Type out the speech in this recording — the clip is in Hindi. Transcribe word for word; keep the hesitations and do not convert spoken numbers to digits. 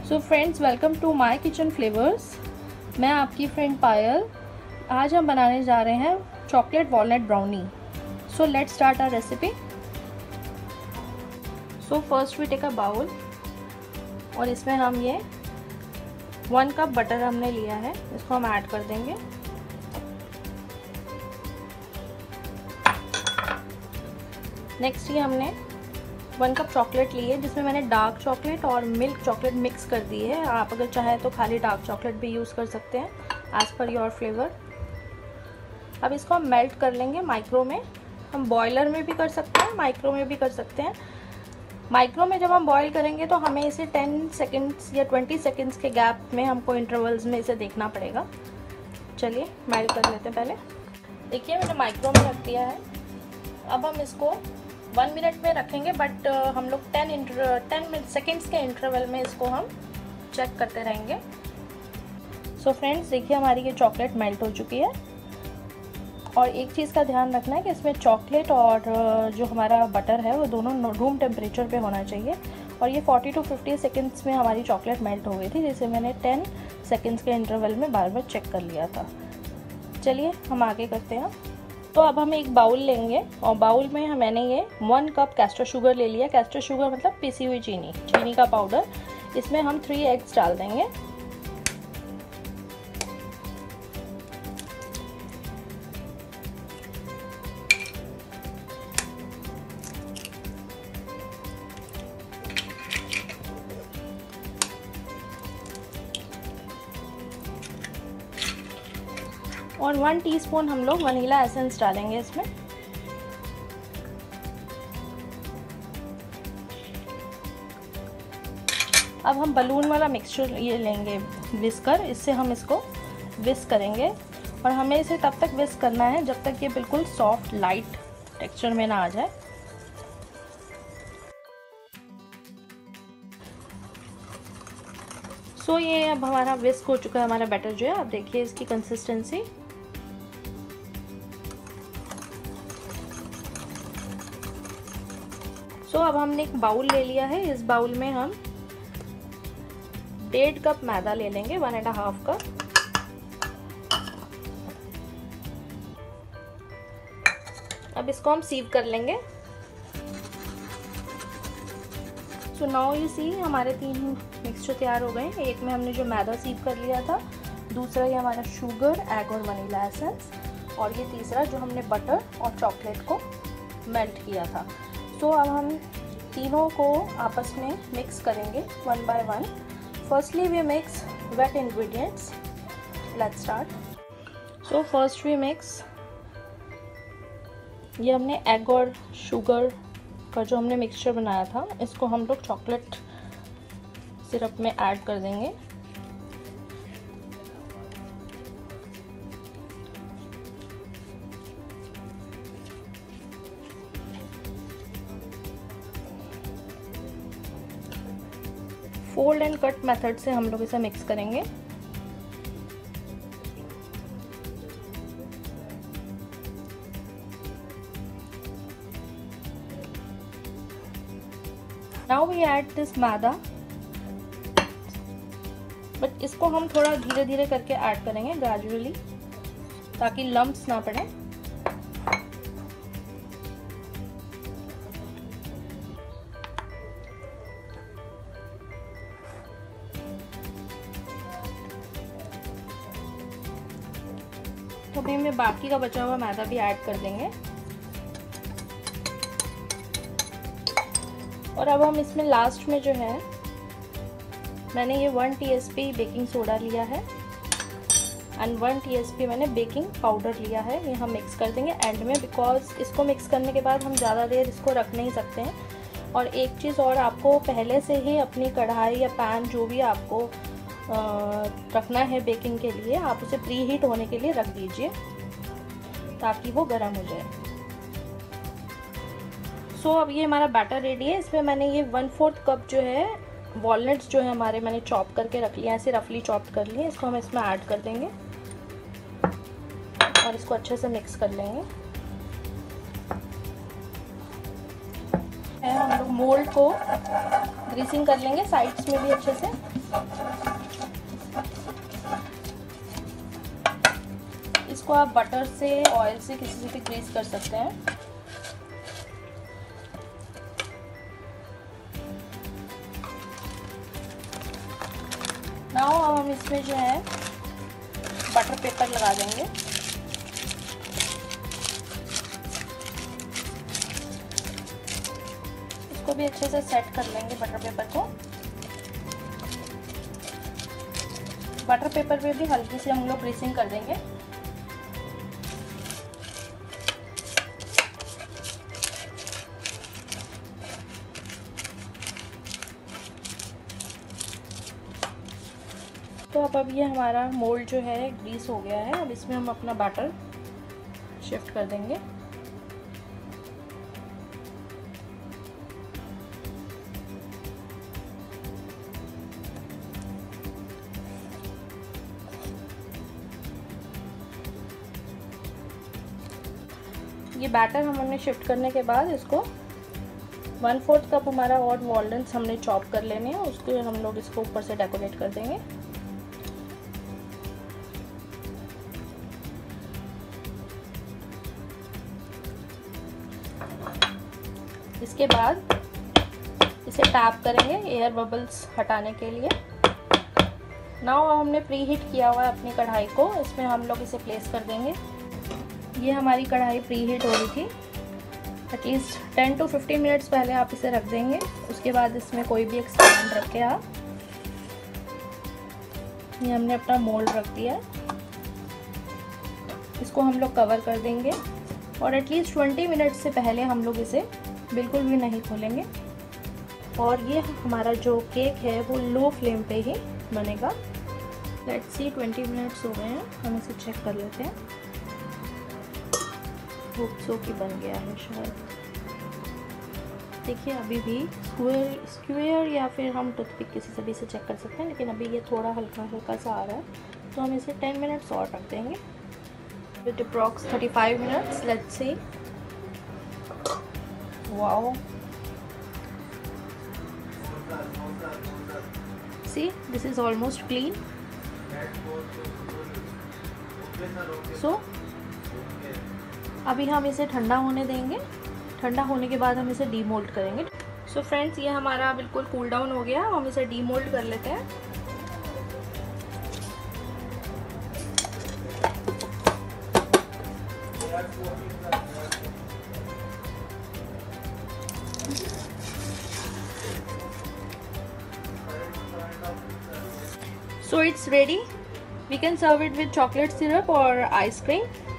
So friends, welcome to my kitchen flavours. मैं आपकी फ्रेंड पायल। आज हम बनाने जा रहे हैं chocolate walnut brownie. So let's start our recipe. So first we take a bowl और इसमें हम ये वन कप बटर हमने लिया है, इसको हम ऐड कर देंगे। नेक्स्ट ये हमने वन कप चॉकलेट ली है, जिसमें मैंने डार्क चॉकलेट और मिल्क चॉकलेट मिक्स कर दी है। आप अगर चाहें तो खाली डार्क चॉकलेट भी यूज़ कर सकते हैं, एज़ पर योर फ्लेवर। अब इसको हम मेल्ट कर लेंगे माइक्रो में। हम बॉयलर में भी कर सकते हैं, माइक्रो में भी कर सकते हैं। माइक्रो में जब हम बॉयल करेंगे तो हमें इसे टेन सेकेंड्स या ट्वेंटी सेकेंड्स के गैप में हमको इंटरवल्स में इसे देखना पड़ेगा। चलिए मेल्ट कर लेते हैं। पहले देखिए मैंने माइक्रो में रख दिया है। अब हम इसको वन मिनट में रखेंगे, बट uh, हम लोग टेन इंटर टेन सेकेंड्स के इंटरवल में इसको हम चेक करते रहेंगे। सो so फ्रेंड्स, देखिए हमारी ये चॉकलेट मेल्ट हो चुकी है। और एक चीज़ का ध्यान रखना है कि इसमें चॉकलेट और uh, जो हमारा बटर है वो दोनों रूम टेम्परेचर पे होना चाहिए। और ये फोर्टी टू फिफ्टी सेकेंड्स में हमारी चॉकलेट मेल्ट हो गई थी, जिसे मैंने टेन सेकेंड्स के इंटरवल में बार बार चेक कर लिया था। चलिए हम आगे करते हैं। तो अब हम एक बाउल लेंगे और बाउल में मैंने ये वन कप कैस्टर शुगर ले लिया। कैस्टर शुगर मतलब पिसी हुई चीनी, चीनी का पाउडर। इसमें हम थ्री एग्स डाल देंगे। और वन टीस्पून हम लोग वनीला एसेंस डालेंगे इसमें। अब हम बलून वाला मिक्सचर ये लेंगे विस्कर, इससे हम इसको विस्क करेंगे। और हमें इसे तब तक विस्क करना है जब तक ये बिल्कुल सॉफ्ट लाइट टेक्सचर में ना आ जाए। सो so, ये अब हमारा विस्क हो चुका है, हमारा बैटर जो है। आप देखिए इसकी कंसिस्टेंसी। सो so, अब हमने एक बाउल ले लिया है। इस बाउल में हम डेढ़ कप मैदा ले लेंगे, वन एंड हाफ कप। अब इसको हम सीव कर लेंगे। सो नाउ यू सी, हमारे तीन मिक्सचर तैयार हो गए। एक में हमने जो मैदा सीव कर लिया था, दूसरा ये हमारा शुगर, एग और वनीला एसेंस, और ये तीसरा जो हमने बटर और चॉकलेट को मेल्ट किया था। सो so, अब हम तीनों को आपस में मिक्स करेंगे one by one. Firstly we mix wet ingredients. Let's start. So first we mix, ये हमने एग और शुगर का जो हमने मिक्सचर बनाया था, इसको हम लोग चॉकलेट सिरप में ऐड कर देंगे। फोल्ड एंड कट मेथड से हम लोग इसे मिक्स करेंगे। Now we add this maida, but इसको हम थोड़ा धीरे धीरे करके ऐड करेंगे, ग्रेजुअली, ताकि लम्प्स ना पड़े। तो अभी हमें बाकी का बचा हुआ मैदा भी ऐड कर देंगे। और अब हम इसमें लास्ट में जो है, मैंने ये वन टीएसपी बेकिंग सोडा लिया है एंड वन टीएसपी मैंने बेकिंग पाउडर लिया है। ये हम मिक्स कर देंगे एंड में, बिकॉज इसको मिक्स करने के बाद हम ज़्यादा देर इसको रख नहीं सकते हैं। और एक चीज़ और, आपको पहले से ही अपनी कढ़ाई या पैन जो भी आपको आ, रखना है बेकिंग के लिए, आप उसे प्री हीट होने के लिए रख दीजिए ताकि वो गर्म हो जाए। सो so, अब ये हमारा बैटर रेडी है। इसमें मैंने ये वन फोर्थ कप जो है वॉलनट्स जो है हमारे, मैंने चॉप करके रख लिया, ऐसे रफली चॉप कर लिए। इसको हम इसमें ऐड कर देंगे और इसको अच्छे से मिक्स कर लेंगे। हम लोग मोल्ड को ग्रीसिंग कर लेंगे साइड्स में भी अच्छे से। इसको आप बटर से, ऑयल से, किसी से भी ग्रीस कर सकते हैं। नाउ अब हम इसमें जो है बटर पेपर लगा देंगे। इसको भी अच्छे से सेट कर लेंगे बटर पेपर को। बटर पेपर पे भी हल्की सी हम लोग ग्रीसिंग कर देंगे। तो अब अब ये हमारा मोल्ड जो है ग्रीस हो गया है। अब इसमें हम अपना बैटर शिफ्ट कर देंगे। ये बैटर हमने शिफ्ट करने के बाद इसको वन फोर्थ कप हमारा और वॉलनट्स हमने चॉप कर लेने हैं, उसको हम लोग इसको ऊपर से डेकोरेट कर देंगे। इसके बाद इसे टैप करेंगे एयर बबल्स हटाने के लिए। नाउ हमने प्री हीट किया हुआ है अपनी कढ़ाई को, इसमें हम लोग इसे प्लेस कर देंगे। ये हमारी कढ़ाई प्री हीट हो रही थी, at least ten to fifteen minutes पहले आप इसे रख देंगे। उसके बाद इसमें कोई भी एक स्टैंड रख के आप, ये हमने अपना मोल्ड रख दिया है, इसको हम लोग कवर कर देंगे और एटलीस्ट ट्वेंटी मिनट्स से पहले हम लोग इसे बिल्कुल भी नहीं खोलेंगे। और ये हमारा जो केक है वो लो फ्लेम पे ही बनेगा। लेट्स सी ट्वेंटी मिनट्स हो गए हैं, हम इसे चेक कर लेते हैं। होप सो कि बन गया है शायद। देखिए अभी भी स्क्वायर स्क्वायर या फिर हम टूथपिक किसी से भी इसे चेक कर सकते हैं, लेकिन अभी ये थोड़ा हल्का हल्का सा आ रहा है, तो हम इसे टेन मिनट्स और रख देंगे। With approx thirty five minutes, let's see. Wow, see this is almost clean. So अभी हम इसे ठंडा होने देंगे। ठंडा होने के बाद हम इसे डीमोल्ड करेंगे। सो so फ्रेंड्स, ये हमारा बिल्कुल कूल डाउन हो गया, हम इसे डीमोल्ड कर लेते हैं। So it's ready. We can serve it with chocolate syrup or ice cream.